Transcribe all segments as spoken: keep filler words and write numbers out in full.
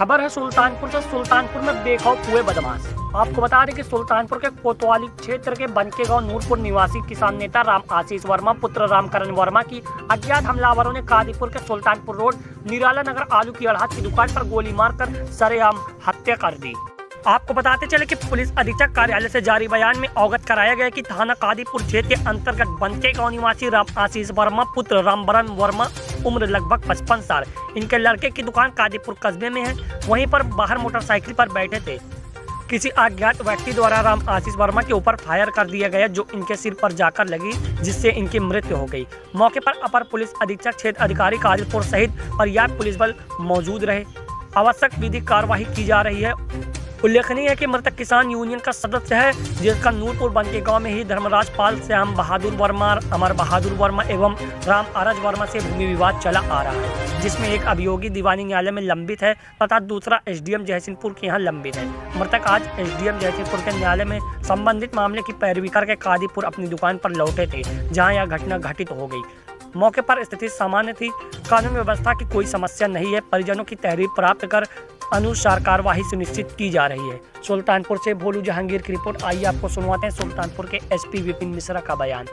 खबर है सुल्तानपुर से। सुल्तानपुर में बेखौफ हुए बदमाश। आपको बता दें कि सुल्तानपुर के कोतवाली क्षेत्र के बनके गांव नूरपुर निवासी किसान नेता राम आशीष वर्मा पुत्र रामकरण वर्मा की अज्ञात हमलावरों ने कादीपुर के सुल्तानपुर रोड निराला नगर आलू की अड़हत की दुकान पर गोली मारकर सरेआम हत्या कर दी। आपको बताते चले कि पुलिस अधीक्षक कार्यालय से जारी बयान में अवगत कराया गया कि थाना कादीपुर क्षेत्र के अंतर्गत बनके गांव निवासी राम आशीष वर्मा पुत्र रामबरन वर्मा उम्र लगभग पचपन साल इनके लड़के की दुकान कादीपुर कस्बे में है। वहीं पर बाहर मोटरसाइकिल पर बैठे थे। किसी अज्ञात व्यक्ति द्वारा राम आशीष वर्मा के ऊपर फायर कर दिया गया जो इनके सिर पर जाकर लगी, जिससे इनकी मृत्यु हो गई। मौके पर अपर पुलिस अधीक्षक क्षेत्र अधिकारी कादीपुर सहित पर्याप्त पुलिस बल मौजूद रहे। आवश्यक विधिक कार्यवाही की जा रही है। उल्लेखनीय है कि मृतक किसान यूनियन का सदस्य है, जिसका नूरपुर बनके गांव में ही धर्मराज पाल, श्याम बहादुर वर्मा, अमर बहादुर वर्मा एवं राम अरज वर्मा से भूमि विवाद चला आ रहा है, जिसमें एक अभियोगी दीवानी न्यायालय में लंबित है तथा दूसरा एसडीएम जयसिंहपुर के यहाँ लंबित है। मृतक आज एसडीएम जयसिंहपुर के न्यायालय में संबंधित मामले की पैरवी करके कादीपुर अपनी दुकान पर लौटे थे, जहाँ यह घटना घटित हो गई। मौके पर स्थिति सामान्य थी। कानून व्यवस्था की कोई समस्या नहीं है। परिजनों की तहरीर प्राप्त कर अनुसार कार्यवाही सुनिश्चित की जा रही है। सुल्तानपुर से भोलू जहांगीर की रिपोर्ट। आइए आपको सुनवाते हैं सुल्तानपुर के एसपी विपिन मिश्रा का बयान।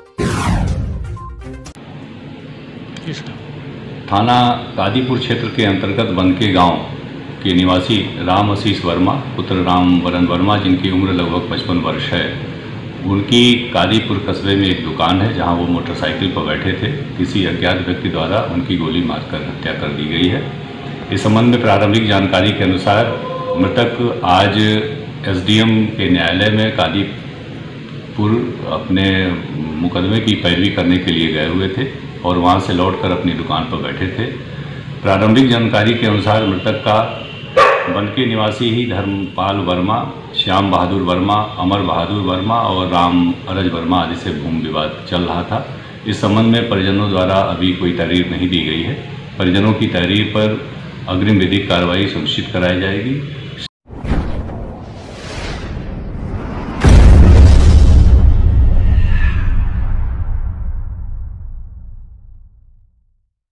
थाना कादीपुर क्षेत्र के अंतर्गत बनके गांव के निवासी राम आशीष वर्मा पुत्र रामबरन वर्मा, जिनकी उम्र लगभग पचपन वर्ष है, उनकी कादीपुर कस्बे में एक दुकान है जहां वो मोटरसाइकिल पर बैठे थे। किसी अज्ञात व्यक्ति द्वारा उनकी गोली मारकर हत्या कर दी गई है। इस संबंध में प्रारंभिक जानकारी के अनुसार मृतक आज एसडीएम के न्यायालय में कादीपुर अपने मुकदमे की पैरवी करने के लिए गए हुए थे और वहां से लौटकर अपनी दुकान पर बैठे थे। प्रारंभिक जानकारी के अनुसार मृतक का बनके निवासी ही धर्मपाल वर्मा, श्याम बहादुर वर्मा, अमर बहादुर वर्मा और राम अरज वर्मा आदि से भूमि विवाद चल रहा था। इस संबंध में परिजनों द्वारा अभी कोई तहरीर नहीं दी गई है। परिजनों की तहरीर पर अग्रिम विधिक कार्रवाई सुनिश्चित कराई जाएगी।